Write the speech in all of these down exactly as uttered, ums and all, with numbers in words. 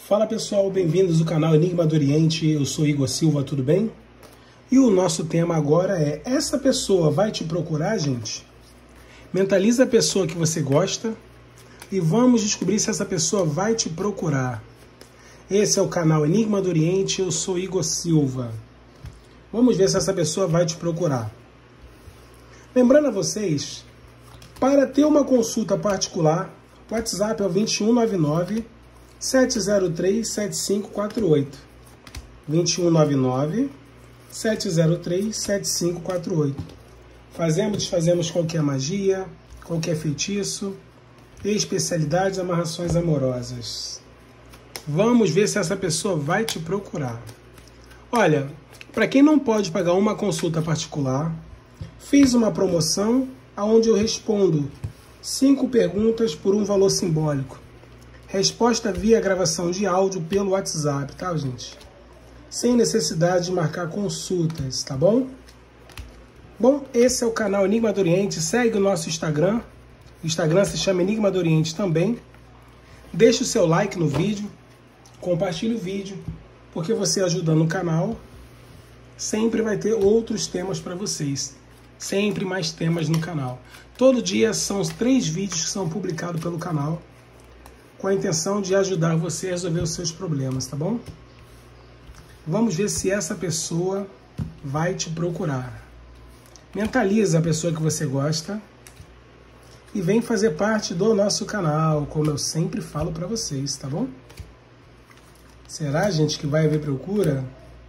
Fala pessoal, bem-vindos ao canal Enigma do Oriente, eu sou Igor Silva, tudo bem? E o nosso tema agora é, essa pessoa vai te procurar, gente? Mentaliza a pessoa que você gosta e vamos descobrir se essa pessoa vai te procurar. Esse é o canal Enigma do Oriente, eu sou Igor Silva. Vamos ver se essa pessoa vai te procurar. Lembrando a vocês, para ter uma consulta particular, o WhatsApp é o dois um nove nove, sete zero três, sete cinco quatro oito. dois um nove nove, sete zero três, sete cinco quatro oito. Fazemos, desfazemos qualquer magia, qualquer feitiço, especialidades, amarrações amorosas. Vamos ver se essa pessoa vai te procurar. Olha, para quem não pode pagar uma consulta particular, fiz uma promoção onde eu respondo cinco perguntas por um valor simbólico. Resposta via gravação de áudio pelo WhatsApp, tá, gente? Sem necessidade de marcar consultas, tá bom? Bom, esse é o canal Enigma do Oriente. Segue o nosso Instagram. O Instagram se chama Enigma do Oriente também. Deixe o seu like no vídeo. Compartilhe o vídeo. Porque você ajudando o canal, sempre vai ter outros temas para vocês. Sempre mais temas no canal. Todo dia são os três vídeos que são publicados pelo canal, com a intenção de ajudar você a resolver os seus problemas, tá bom? Vamos ver se essa pessoa vai te procurar. Mentaliza a pessoa que você gosta e vem fazer parte do nosso canal, como eu sempre falo para vocês, tá bom? Será, gente, que vai haver procura?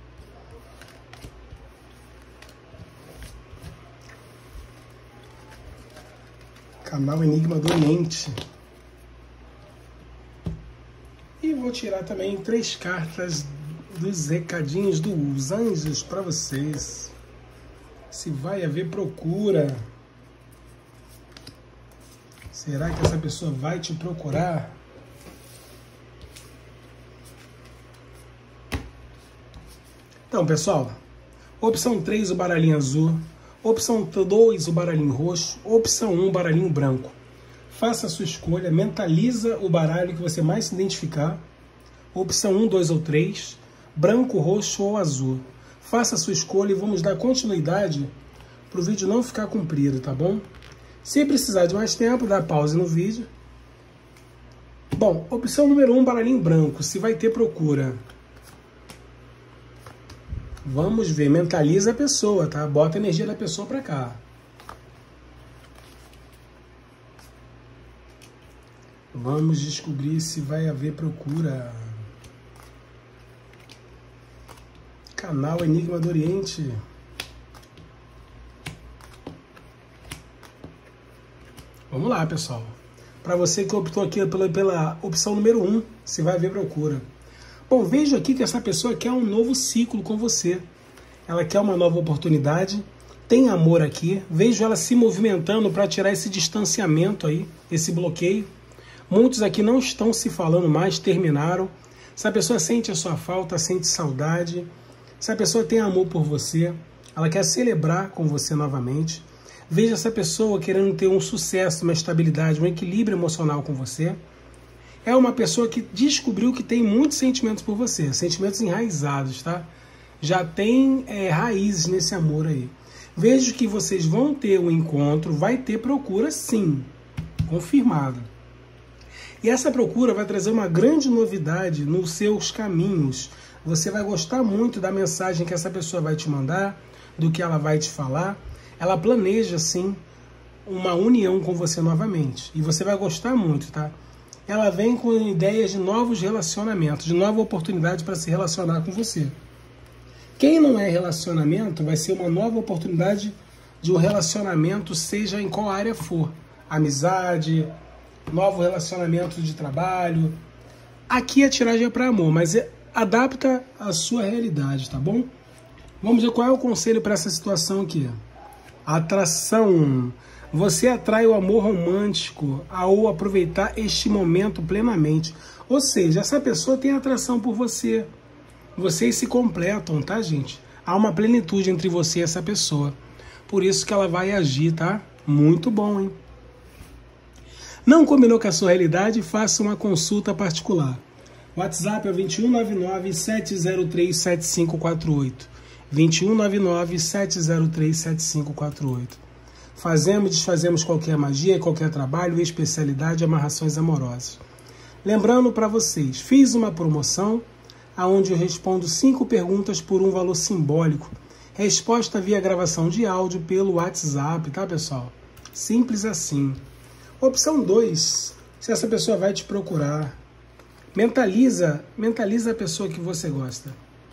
Canal Enigma do Oriente. E vou tirar também três cartas dos recadinhos dos anjos para vocês. Se vai haver procura. Será que essa pessoa vai te procurar? Então, pessoal, opção três, o baralhinho azul. Opção dois, o baralhinho roxo. Opção um, o baralhinho branco. Faça a sua escolha, mentaliza o baralho que você mais se identificar. Opção um, dois ou três, branco, roxo ou azul. Faça a sua escolha e vamos dar continuidade para o vídeo não ficar comprido, tá bom? Se precisar de mais tempo, dá pausa no vídeo. Bom, opção número um, baralhinho branco, se vai ter procura. Vamos ver, mentaliza a pessoa, tá? Bota a energia da pessoa para cá. Vamos descobrir se vai haver procura. Canal Enigma do Oriente. Vamos lá, pessoal. Para você que optou aqui pela, pela opção número um, se vai haver procura. Bom, vejo aqui que essa pessoa quer um novo ciclo com você. Ela quer uma nova oportunidade. Tem amor aqui. Vejo ela se movimentando para tirar esse distanciamento aí, esse bloqueio. Muitos aqui não estão se falando mais, terminaram. Se a pessoa sente a sua falta, sente saudade. Se a pessoa tem amor por você, ela quer celebrar com você novamente. Veja essa pessoa querendo ter um sucesso, uma estabilidade, um equilíbrio emocional com você. É uma pessoa que descobriu que tem muitos sentimentos por você, sentimentos enraizados, tá? Já tem é, raízes nesse amor aí. Vejo que vocês vão ter um encontro, vai ter procura sim, confirmado. E essa procura vai trazer uma grande novidade nos seus caminhos. Você vai gostar muito da mensagem que essa pessoa vai te mandar, do que ela vai te falar. Ela planeja, sim, uma união com você novamente. E você vai gostar muito, tá? Ela vem com ideias de novos relacionamentos, de nova oportunidade para se relacionar com você. Quem não é relacionamento, vai ser uma nova oportunidade de um relacionamento, seja em qual área for. Amizade, novo relacionamento de trabalho. Aqui a tiragem é para amor, mas é, adapta a sua realidade, tá bom? Vamos ver qual é o conselho para essa situação aqui. Atração. Você atrai o amor romântico ao aproveitar este momento plenamente. Ou seja, essa pessoa tem atração por você. Vocês se completam, tá, gente? Há uma plenitude entre você e essa pessoa. Por isso que ela vai agir, tá? Muito bom, hein? Não combinou com a sua realidade? Faça uma consulta particular. WhatsApp é o vinte e um, nove nove, sete zero três, sete cinco quatro oito. vinte e um, nove nove, sete zero três, sete cinco quatro oito. Fazemos, desfazemos qualquer magia, qualquer trabalho, especialidade, amarrações amorosas. Lembrando para vocês, fiz uma promoção onde eu respondo cinco perguntas por um valor simbólico. Resposta via gravação de áudio pelo WhatsApp, tá, pessoal? Simples assim. Opção dois, se essa pessoa vai te procurar, mentaliza, mentaliza a pessoa que você gosta.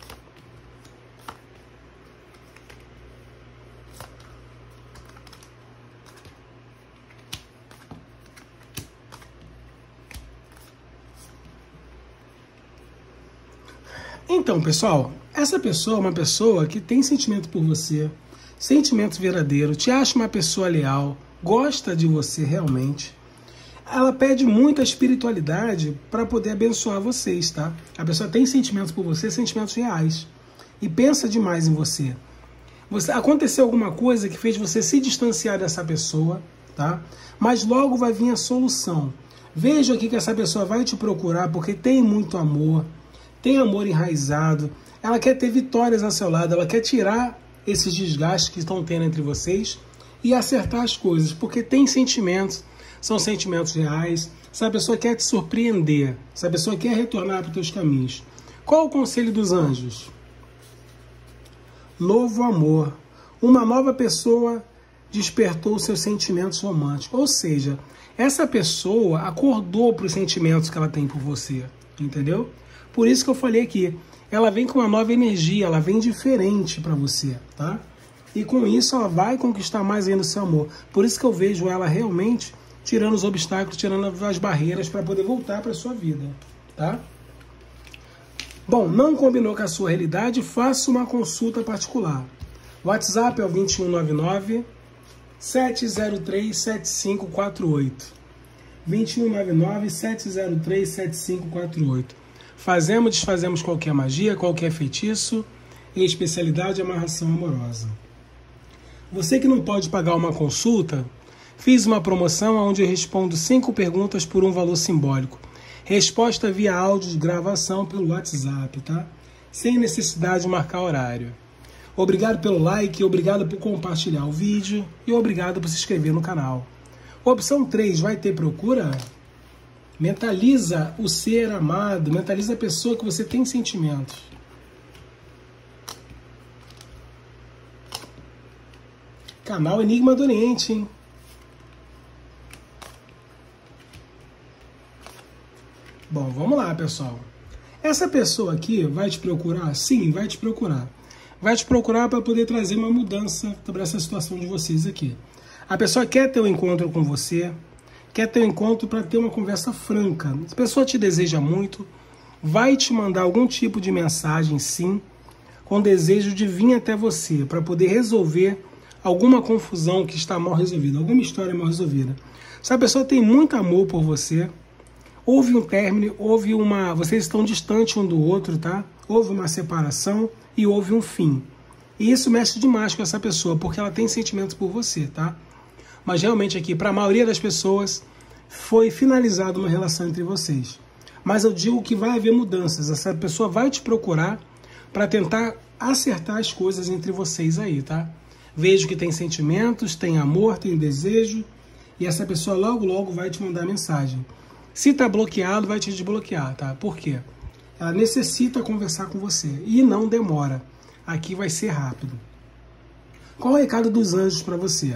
Então, pessoal, essa pessoa é uma pessoa que tem sentimento por você, sentimento verdadeiro, te acha uma pessoa leal, gosta de você realmente. Ela pede muita espiritualidade para poder abençoar vocês, tá? A pessoa tem sentimentos por você, sentimentos reais, e pensa demais em você. Você aconteceu alguma coisa que fez você se distanciar dessa pessoa, tá? Mas logo vai vir a solução. Veja aqui que essa pessoa vai te procurar porque tem muito amor, tem amor enraizado, ela quer ter vitórias ao seu lado, ela quer tirar esses desgastes que estão tendo entre vocês e acertar as coisas, porque tem sentimentos, são sentimentos reais, essa pessoa quer te surpreender, essa pessoa quer retornar para os teus caminhos. Qual o conselho dos anjos? Novo amor. Uma nova pessoa despertou os seus sentimentos românticos, ou seja, essa pessoa acordou para os sentimentos que ela tem por você, entendeu? Por isso que eu falei aqui, ela vem com uma nova energia, ela vem diferente para você, tá? E com isso ela vai conquistar mais ainda o seu amor. Por isso que eu vejo ela realmente tirando os obstáculos, tirando as barreiras para poder voltar para sua vida, tá? Bom, não combinou com a sua realidade? Faça uma consulta particular. O WhatsApp é o vinte e um, nove nove, sete zero três, sete cinco quatro oito. vinte e um, nove nove, sete zero três, sete cinco quatro oito. Fazemos, desfazemos qualquer magia, qualquer feitiço, em especialidade amarração amorosa. Você que não pode pagar uma consulta, fiz uma promoção onde eu respondo cinco perguntas por um valor simbólico. Resposta via áudio de gravação pelo WhatsApp, tá? Sem necessidade de marcar horário. Obrigado pelo like, obrigado por compartilhar o vídeo e obrigado por se inscrever no canal. Opção três, vai ter procura? Mentaliza o ser amado, mentaliza a pessoa que você tem sentimentos. Canal Enigma do Oriente, hein? Bom, vamos lá, pessoal. Essa pessoa aqui vai te procurar? Sim, vai te procurar. Vai te procurar para poder trazer uma mudança para essa situação de vocês aqui. A pessoa quer ter um encontro com você, quer ter um encontro para ter uma conversa franca. Se a pessoa te deseja muito, vai te mandar algum tipo de mensagem, sim, com desejo de vir até você, para poder resolver alguma confusão que está mal resolvida, alguma história mal resolvida. Se a pessoa tem muito amor por você, houve um término, houve uma... vocês estão distantes um do outro, tá? Houve uma separação e houve um fim. E isso mexe demais com essa pessoa, porque ela tem sentimentos por você, tá? Mas realmente aqui, para a maioria das pessoas, foi finalizada uma relação entre vocês. Mas eu digo que vai haver mudanças. Essa pessoa vai te procurar para tentar acertar as coisas entre vocês aí, tá? Vejo que tem sentimentos, tem amor, tem desejo. E essa pessoa logo, logo vai te mandar mensagem. Se está bloqueado, vai te desbloquear, tá? Por quê? Ela necessita conversar com você. E não demora. Aqui vai ser rápido. Qual o recado dos anjos para você?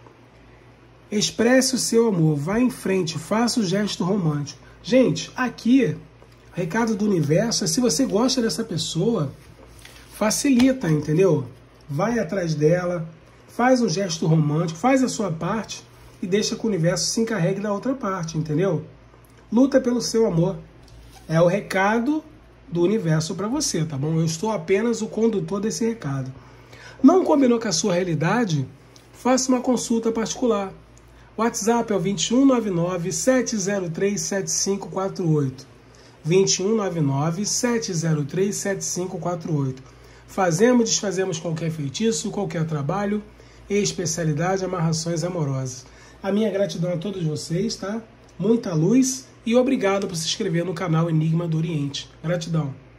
Expresse o seu amor, vá em frente, faça o gesto romântico. Gente, aqui, o recado do universo é: se você gosta dessa pessoa, facilita, entendeu? Vai atrás dela, faz um gesto romântico, faz a sua parte e deixa que o universo se encarregue da outra parte, entendeu? Luta pelo seu amor. É o recado do universo para você, tá bom? Eu estou apenas o condutor desse recado. Não combinou com a sua realidade? Faça uma consulta particular. O WhatsApp é o vinte e um, nove nove, sete zero três, sete cinco quatro oito. vinte e um, nove nove, sete zero três, sete cinco quatro oito. Fazemos, desfazemos qualquer feitiço, qualquer trabalho e especialidade amarrações amorosas. A minha gratidão a todos vocês, tá? Muita luz E obrigado por se inscrever no canal Enigma do Oriente. Gratidão.